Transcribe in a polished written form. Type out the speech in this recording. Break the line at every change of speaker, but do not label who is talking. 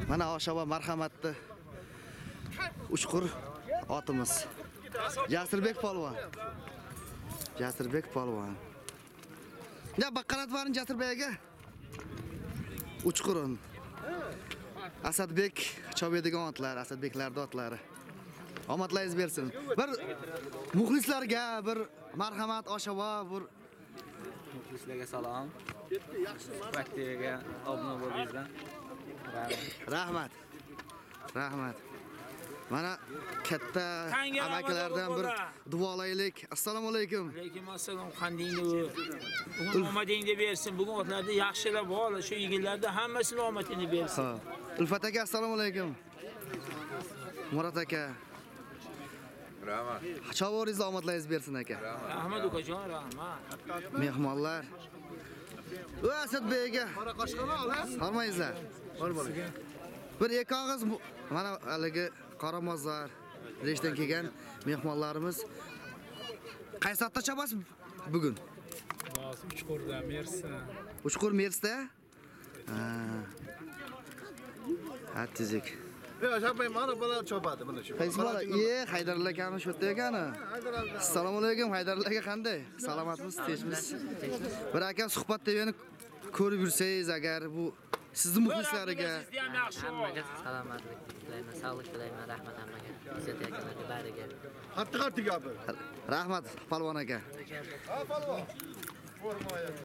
Mana Oshova marhamatli Uchqur otimiz. Jasurbek polvon. Jasurbek polvon. Ya baqarat varin Jasurbek aka. Uchqurun. Asadbek chobedigan otlar, Asadbeklarning otlari. Omadlaringiz bersin. Bir muxlislarga bir marhamat Oshova, bir
muxlislarga salom. Vaktiga obuna bo'lingizlar.
Rahmat. Rahmat. Mana katta amakilardan bir duolaylik. Assalomu alaykum.
Alaykum assalom. Qandingiz? Bugun omadingni bersin. Bugun otlarda yaxshilar bor. Shu yigitlarda hammasini omadini bersin.
Ha. Ulfat aka, assalomu alaykum. Murat aka.
Rahmat.
Chavoringizni omadlaringiz bersin aka.
Rahmat ukajon, rahmat.
Mehmonlar. Asadbek aka.
Qora qoshqani olasiz?
Hormaysizlar. Bir ekog'iz mana haligi qaramozlar reshdan kelgan mehmonlarimiz. Qaysi soatda chopasiz bugun?
Boz Uchqurda Mersi.
Uchqur Mersda? Ha. Atizik.
Yo'q, chopmay, mana bular chopadi buni shu.
Qaysi bola? Haydarilla akami shu yerda ekani. Assalomu alaykum, Haydarilla aka qanday? Salomatmisiz, tinchmisiz? Bir aka suhbat degani ko'rib yursangiz agar bu sizning muxlislariga
Hammaga salomatlik tilayman, sog'lik tilayman, rahmat hammaga. Izzat akalarga bariga.
Qattiq gapir.
rahmat polvon aka.
Ha, polvon.